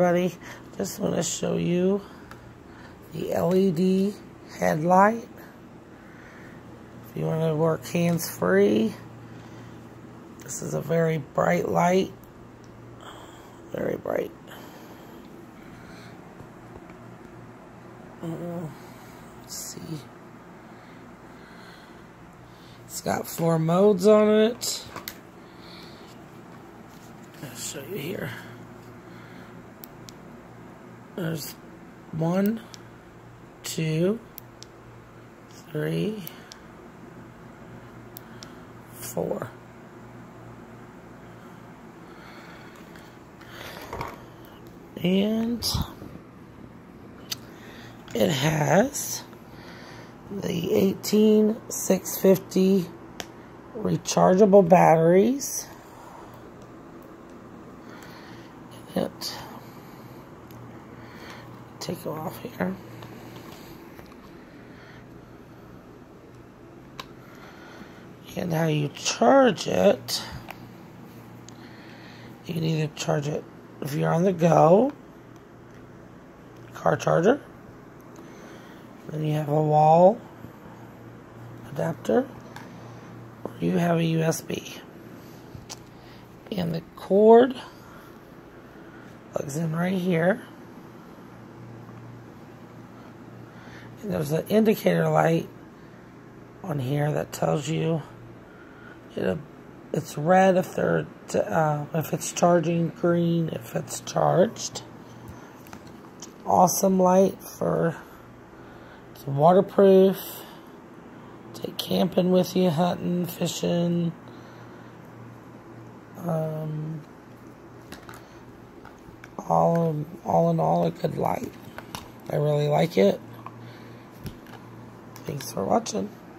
everybody. Just want to show you the LED headlight. If you want to work hands-free, this is a very bright light. Very bright. Let's see. It's got 4 modes on it. I'll show you here. There's 1, 2, 3, 4. And it has the 18650 rechargeable batteries in it. Take it off here. And how you charge it, you can either charge it if you're on the go, car charger, then you have a wall adapter, or you have a USB. And the cord plugs in right here. And there's an indicator light on here that tells you it's red if it's charging, green if it's charged. Awesome light it's waterproof. Take camping with you, hunting, fishing. All in all, a good light. I really like it. Thanks for watching.